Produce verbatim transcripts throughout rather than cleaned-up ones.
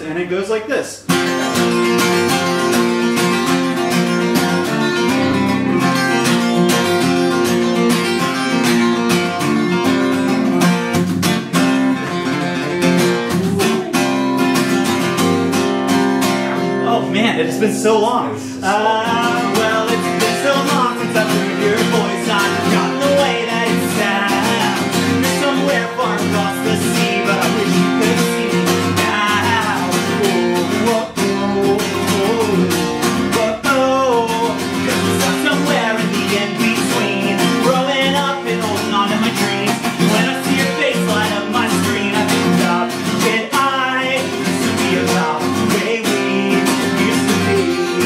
and it goes like this. Oh man, it has been so long. Uh, well, it's been so long since I've heard your voice. I've forgotten the way that it sounds. You're somewhere far across the sea, but I wish you could see me now. Oh, oh, oh, oh, oh, oh. 'Cause I'm stuck somewhere in the in-between, growing up and holding on to my dreams. When I see your face light up my screen, I think about it. I used to be about the way we used to be.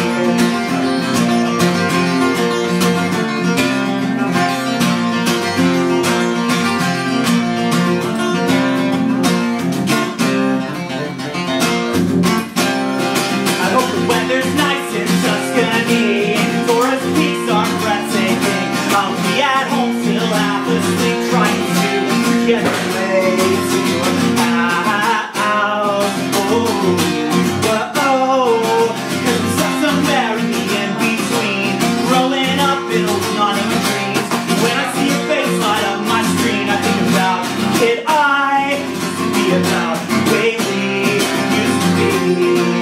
I hope the weather's nice in Tuscany, and Dora's peaks are breathtaking. I'll be at home still half asleep, trying to get away to your house. Oh, whoa, 'cause I'm stuck somewhere in the in-between, growing up and holding on to my dreams. When I see your face light up my screen, I think about it. I used to be about the way we used to be.